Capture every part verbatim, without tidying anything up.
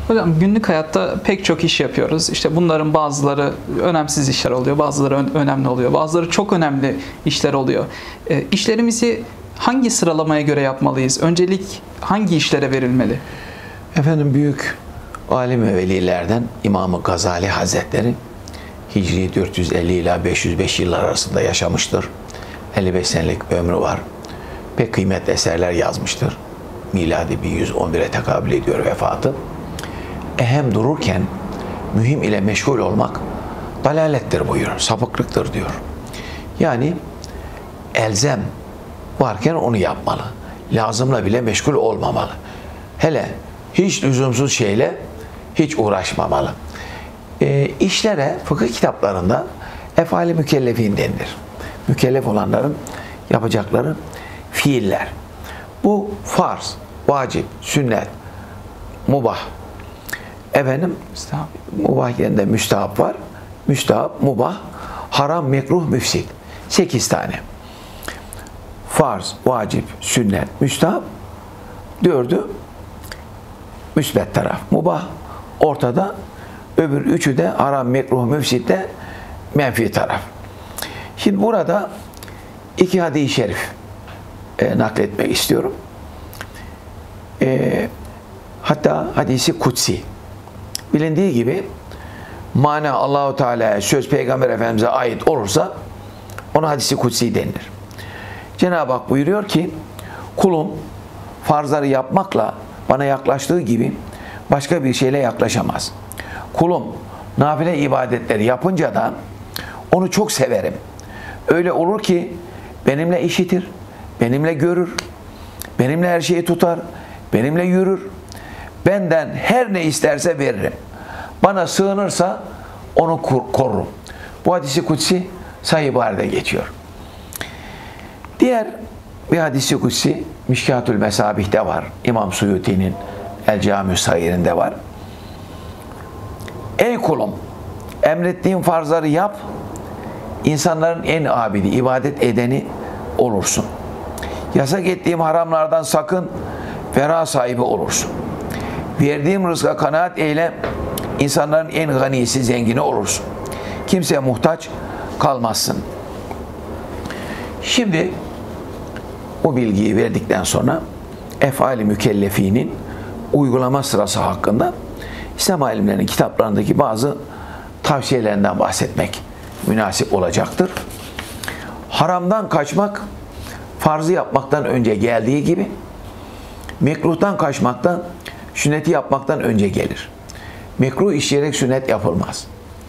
Hocam günlük hayatta pek çok iş yapıyoruz. İşte bunların bazıları önemsiz işler oluyor, bazıları ön önemli oluyor, bazıları çok önemli işler oluyor. E, işlerimizi hangi sıralamaya göre yapmalıyız? Öncelik hangi işlere verilmeli? Efendim büyük alim ve velilerden İmam-ı Gazali Hazretleri Hicri dört yüz elli ila beş yüz beş yıllar arasında yaşamıştır. elli beş senelik ömrü var. Pek kıymetli eserler yazmıştır. Miladi bin yüz on bire tekabül ediyor vefatı. Ehem dururken mühim ile meşgul olmak dalalettir buyuruyor, sapıklıktır diyor. Yani elzem varken onu yapmalı. Lazımla bile meşgul olmamalı. Hele hiç lüzumsuz şeyle hiç uğraşmamalı. E, işlere fıkıh kitaplarında efali mükellefin denilir. Mükellef olanların yapacakları fiiller. Bu farz, vacip, sünnet, mubah. Efendim, mubah yerinde müstahap var. Müstahap, mubah, haram, mekruh, müfsit. Sekiz tane. Farz, vacip, sünnet, müstahap. Dördü müsbet taraf. Mubah ortada. Öbür üçü de haram, mekruh, müfsit de menfi taraf. Şimdi burada iki hadis-i şerif e, nakletmek istiyorum. E, hatta hadisi kutsi. Bilindiği gibi mana Allahu Teala'ya, söz Peygamber Efendimiz'e ait olursa ona hadisi kutsi denilir. Cenab-ı Hak buyuruyor ki kulum farzları yapmakla bana yaklaştığı gibi başka bir şeyle yaklaşamaz. Kulum nafile ibadetleri yapınca da onu çok severim. Öyle olur ki benimle işitir, benimle görür, benimle her şeyi tutar, benimle yürür. Benden her ne isterse veririm. Bana sığınırsa onu korurum. Bu hadisi kutsi Sahih Buhari'de geçiyor. Diğer bir hadisi kutsi Mişkatül Mesabih'te var. İmam Suyuti'nin El Cami-ü Sagir'inde var. Ey kulum, emrettiğim farzları yap, insanların en abidi, ibadet edeni olursun. Yasak ettiğim haramlardan sakın, ferah sahibi olursun. Verdiğim rızka kanaat eyle, insanların en ganisi, zengini olursun. Kimseye muhtaç kalmazsın. Şimdi bu bilgiyi verdikten sonra efali mükellefinin uygulama sırası hakkında İslam alimlerinin kitaplarındaki bazı tavsiyelerinden bahsetmek münasip olacaktır. Haramdan kaçmak farzı yapmaktan önce geldiği gibi mekruhtan kaçmaktan sünneti yapmaktan önce gelir. Mekruh işleyerek sünnet yapılmaz.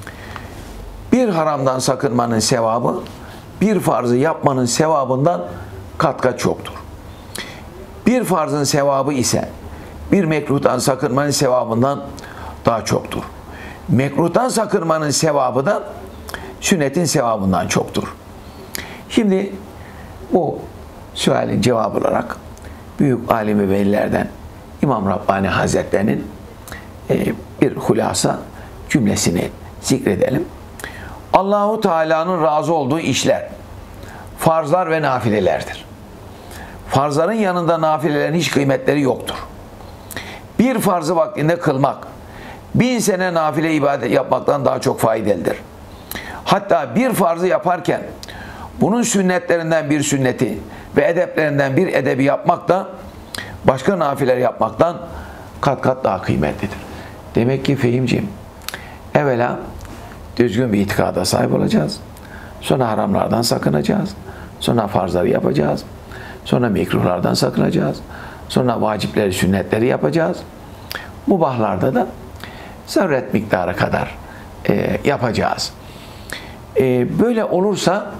Bir haramdan sakınmanın sevabı bir farzı yapmanın sevabından kat kat çoktur. Bir farzın sevabı ise bir mekruhtan sakınmanın sevabından daha çoktur. Mekruhtan sakınmanın sevabı da sünnetin sevabından çoktur. Şimdi bu sualin cevabı olarak büyük alim ve velilerden İmam Rabbani Hazretleri'nin bir hulasa cümlesini zikredelim. Allahu Teala'nın razı olduğu işler farzlar ve nafilelerdir. Farzların yanında nafilelerin hiç kıymetleri yoktur. Bir farzı vaktinde kılmak bin sene nafile ibadet yapmaktan daha çok faydalıdır. Hatta bir farzı yaparken bunun sünnetlerinden bir sünneti ve edeplerinden bir edebi yapmak da başka nafileler yapmaktan kat kat daha kıymetlidir. Demek ki Fehimciğim, evvela düzgün bir itikada sahip olacağız. Sonra haramlardan sakınacağız. Sonra farzları yapacağız. Sonra mekruhlardan sakınacağız. Sonra vacipleri, sünnetleri yapacağız. Mubahlarda da zaruret miktarı kadar e, yapacağız. E, böyle olursa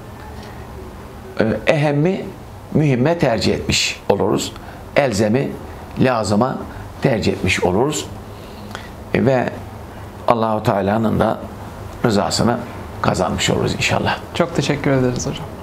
e, ehemmi mühimme tercih etmiş oluruz. Elzemi lazıma tercih etmiş oluruz. E, ve Allahu Teala'nın da rızasını kazanmış oluruz inşallah. Çok teşekkür ederiz hocam.